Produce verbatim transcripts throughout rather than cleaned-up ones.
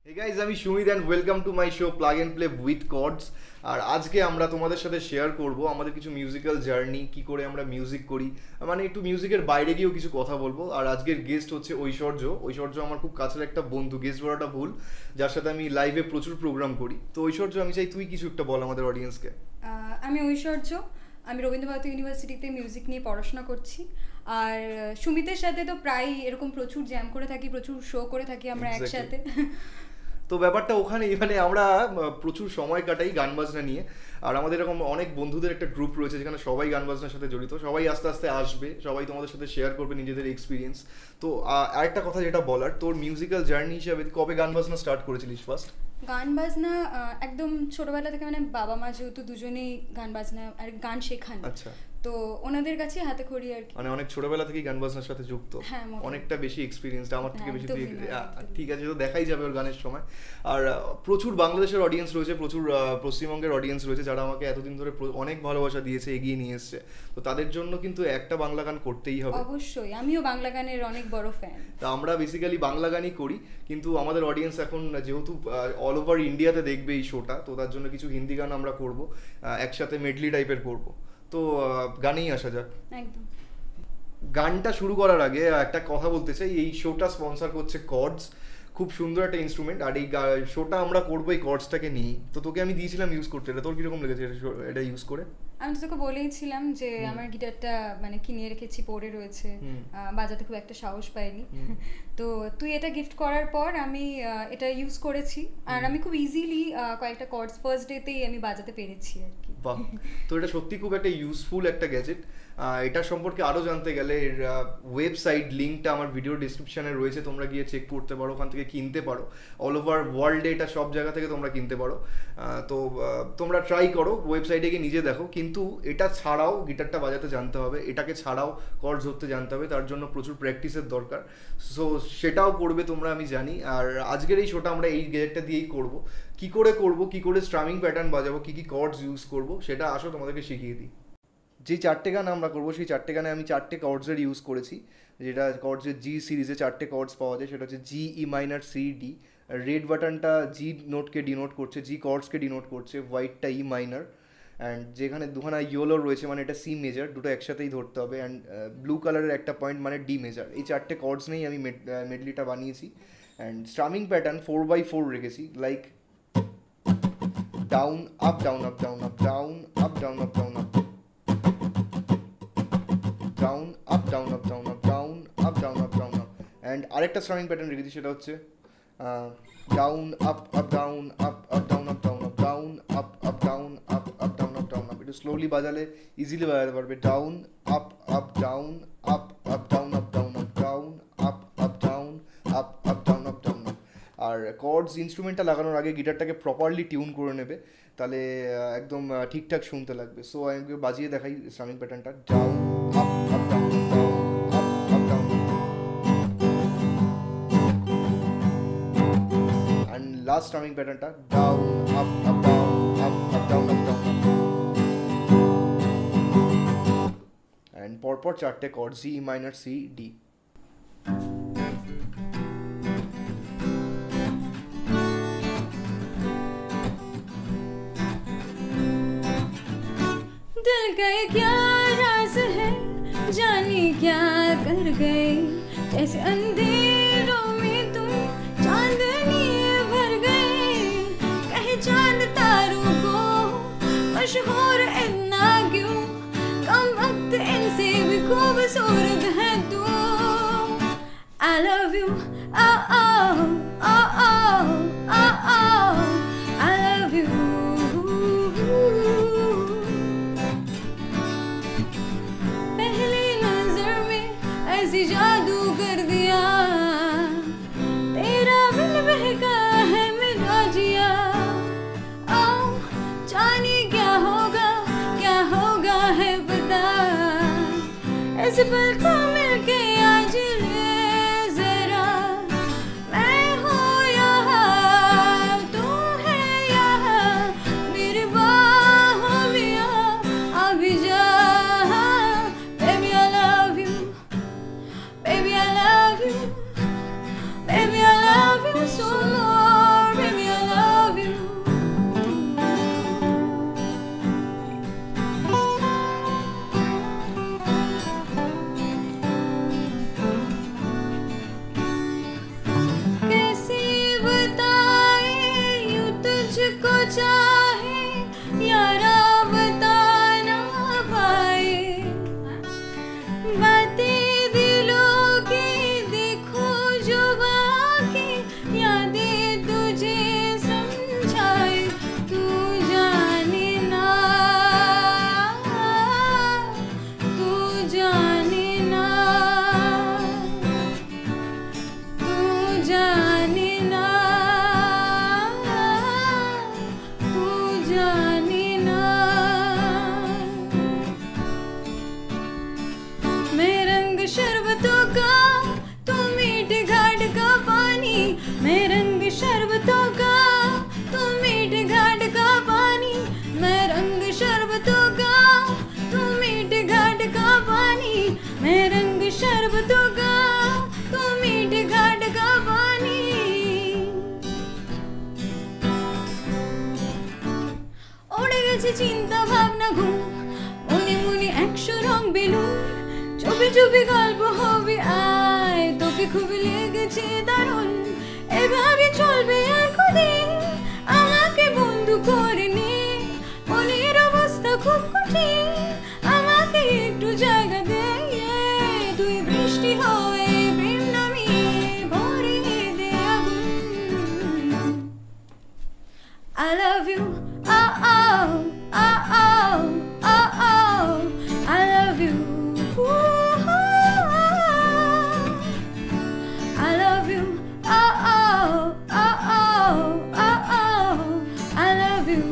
Hey guys, আমি Sumit and welcome to my show Plug and Play with Chordz. আর আজকে আমরা তোমাদের সাথে শেয়ার করব আমাদের কিছু মিউজিক্যাল জার্নি, কি করে আমরা মিউজিক করি, মানে একটু মিউজিকের বাইরে গিয়েও কিছু কথা বলবো। আর আজকের গেস্ট হচ্ছে ঐশ্বর্য। ঐশ্বর্য আমার খুব কাছের একটা বন্ধু, গেস্ট বলাটা ভুল, যার সাথে আমি লাইভে প্রচুর প্রোগ্রাম করি। তো ঐশ্বর্য, আমি চাই তুই কিছু একটা বল আমাদের অডিয়েন্সকে। আমি ঐশ্বর্য, আমি রবীন্দ্রভারতী ইউনিভার্সিটিতে মিউজিক নিয়ে পড়াশোনা করছি। আর সুমিতের সাথে তো প্রায় এরকম প্রচুর জ্যাম করে থাকি, প্রচুর শো করে থাকি আমরা একসাথে। তো ব্যাপারটা ওখানে, মানে আমরা প্রচুর সময় কাটাই গান বাজনা নিয়ে। আর আমাদের এরকম অনেক বন্ধুদের একটা গ্রুপ রয়েছে যেখানে সবাই গান বাজনার সাথে জড়িত, সবাই আস্তে আস্তে আসবে, সবাই তোমাদের সাথে শেয়ার করবে নিজেদের এক্সপিরিয়েন্স। তো আরেকটা কথা যেটা বলার, তোর মিউজিক্যাল জার্নি হিসাবে কবে গান বাজনা স্টার্ট করেছিলিস ফার্স্ট? গান বাজনা একদম ছোটবেলা থেকে, মানে বাবা মা যেহেতু দুজনেই গান বাজনা আর গান শেখান, আচ্ছা, তো ওনাদের কাছে হাতে খড়ি আর কি, মানে অনেক ছোটবেলা থেকেই গান বাজনার সাথে যুক্ত, অনেকটা বেশি এক্সপিরিয়েন্স, আমার থেকে বেশি। ঠিক আছে, তো দেখাই যাবে ওর গানের সময়। আর প্রচুর বাংলাদেশের অডিয়েন্স রয়েছে, প্রচুর পশ্চিমবঙ্গের অডিয়েন্স রয়েছে যারা আমাকে এতদিন ধরে অনেক ভালোবাসা দিয়েছে, এগিয়ে নিয়ে এসছে। তো তাদের জন্য কিন্তু একটা বাংলা গান করতেই হবে। অবশ্যই, আমিও বাংলা গানের অনেক বড় ফ্যান। তো আমরা বেসিক্যালি বাংলা গানই করি, কিন্তু আমাদের অডিয়েন্স এখন যেহেতু অল ওভার ইন্ডিয়াতে দেখবে এই শোটা, তো তার জন্য কিছু হিন্দি গান আমরা করব, একসাথে মেডলি টাইপের করব। তো গানেই আসা যাক। একদম। গানটা শুরু করার আগে একটা কথা বলতে চাই, এই শোটা স্পন্সর করছে কর্ডস, খুব সুন্দর একটা ইনস্ট্রুমেন্ট। আর এই শোটা আমরা করবো এই কর্ডসটাকে নিয়ে। তো তোকে আমি দিয়েছিলাম ইউজ করতে, এটা তোর কিরকম লেগেছে এটা ইউজ করে? আমি তো তোকে বলেইছিলাম যে আমার গিটারটা মানে কিনে রেখেছি, পড়ে রয়েছে, বাজাতে খুব একটা সাহস পাইনি। তো তুই এটা গিফট করার পর আমি এটা ইউজ করেছি, আর আমি খুব ইজিলি কয়েকটা কর্ডস ফার্স্ট ডেতেই আমি বাজাতে পেরেছি আর কি। বাহ, তো এটা সত্যি খুব একটা ইউজফুল একটা গ্যাজেট। এটা সম্পর্কে আরও জানতে গেলে এর ওয়েবসাইট লিঙ্কটা আমার ভিডিও ডিসক্রিপশানে রয়েছে, তোমরা গিয়ে চেক করতে পারো, ওখান থেকে কিনতে পারো। অল ওভার ওয়ার্ল্ডে এটা সব জায়গা থেকে তোমরা কিনতে পারো। তো তোমরা ট্রাই করো, ওয়েবসাইটে গিয়ে নিজে দেখো। কিন্তু এটা ছাড়াও গিটারটা বাজাতে জানতে হবে, এটাকে ছাড়াও কর্ডস ধরতে জানতে হবে, তার জন্য প্রচুর প্র্যাকটিসের দরকার। সো সেটাও করবে তোমরা, আমি জানি। আর আজকের এই শোটা আমরা এই গ্যাজেটটা দিয়েই করবো। কি করে করব, কি করে স্ট্রামিং প্যাটার্ন বাজাবো, কি কি কর্ডস ইউজ করব, সেটা আসো তোমাদেরকে শিখিয়ে দিই। যে চারটে গান আমরা করবো, সেই চারটে গানে আমি চারটে কর্ডসের ইউজ করেছি। যেটা কর্ডসের জি সিরিজে চারটে কর্ডস পাওয়া যায়, সেটা হচ্ছে G, E minor, C, D. Red বাটনটা জি নোটকে ডিনোট করছে, জি কর্ডসকে ডিনোট করছে, হোয়াইটটা ই মাইনার। অ্যান্ড যেখানে দুখানা ইয়েলো রয়েছে মানে এটা সি মেজার, দুটো একসাথেই ধরতে হবে। অ্যান্ড ব্লু কালারের একটা পয়েন্ট মানে ডি মেজার। এই চারটে কর্ডস নিয়েই আমি মেডলিটা বানিয়েছি। And strumming pattern four by four রেখেছি, like down up down up down up down up down up down up down up down up down up down up down up down up. And আরেকটা strumming pattern রেখেছি, সেটা হচ্ছে down up up down up up down up down up down up up down up up down up down up. একটু slowly বাজালে easily বাজাতে পারবে। Down up up down up up down up down up down up up down up up down up down up. আর chords ইনস্ট্রুমেন্টটা লাগানোর আগে গিটারটাকে properly tune করে নেবে, তাহলে একদম ঠিকঠাক শুনতে লাগবে। সো আমি বাজিয়ে দেখাই স্ট্রামিং প্যাটার্নটা। Down up up down down up up down. And last strumming প্যাটার্নটা down up up down up up down up down. And পরপর চারটে chord, G, E minor, C, D. दिल का ये क्या राज है, जाने क्या कर गए, कैसे अंधेरों में तुम चांदनी भर गए। कहे चांद तारों को मशहूर इतना क्यों, कम वक्त इनसे भी खूबसूरत है तू। I love you, oh oh oh oh oh oh, I love you। ऐसी जादू कर दिया, तेरा बिन बहका है मेरा जिया। ओ जाने क्या होगा, क्या होगा है पता, ऐसे पल को मिलके आज ले जरा। मैं हूँ यहाँ, तू है यहाँ, मेरी बाहों में आ भी जा। Baby I love you, baby I love you, baby I love you so much। চিন্তা ভাবনা ঘুম, মনে মনে একশো রং বেলুন, চুপি চুপি গল্প হবে আয়, তোকে খুব লেগেছে দারুণ, এভাবে চলবে আর কদিন, আমাকে বন্ধু করে নে, মনের অবস্থা খুব কঠিন, আমাকে একটু জায়গা দে, তুই বৃষ্টি হয়ে প্রেম নামিয়ে ভরিয়ে দে আগুন। I love you, oh oh, oh oh, oh oh, I love you, ooh, I love you, oh oh, oh oh, oh oh, I love you.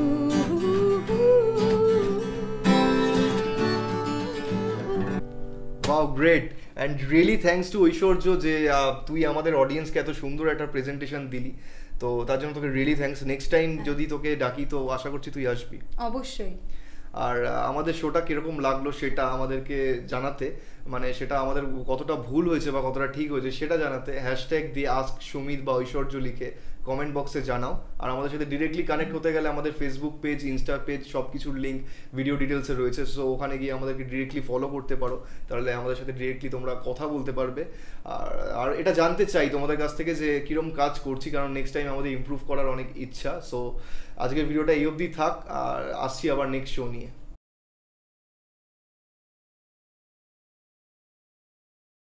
Wow, great. And really thanks to ঐশ্বর্য যে আহ, তুই আমাদের অডিয়েন্সকে এত সুন্দর একটা presentation দিলি, তো তার জন্য তোকে রিয়েলি থ্যাঙ্কস। নেক্সট টাইম যদি তোকে ডাকি তো আশা করছি তুই আসবি। অবশ্যই। আর আহ, আমাদের শোটা কিরকম লাগলো সেটা আমাদেরকে জানাতে, মানে সেটা আমাদের কতটা ভুল হয়েছে বা কতটা ঠিক হয়েছে সেটা জানাতে হ্যাশট্যাগ দিয়ে আস্ক সুমিত বা ঐশ্বর্য লিখে কমেন্ট বক্সে জানাও। আর আমাদের সাথে ডিরেক্টলি কানেক্ট হতে গেলে আমাদের ফেসবুক পেজ, ইনস্টা পেজ সব কিছুর লিঙ্ক ভিডিও ডিটেলসে রয়েছে, সো ওখানে গিয়ে আমাদেরকে ডিরেক্টলি ফলো করতে পারো, তাহলে আমাদের সাথে ডিরেক্টলি তোমরা কথা বলতে পারবে। আর আর এটা জানতে চাই তোমাদের কাছ থেকে যে কীরকম কাজ করছি, কারণ নেক্সট টাইম আমাদের ইমপ্রুভ করার অনেক ইচ্ছা। সো আজকের ভিডিওটা এই অবধি থাক, আর আসছি আবার নেক্সট শো নিয়ে।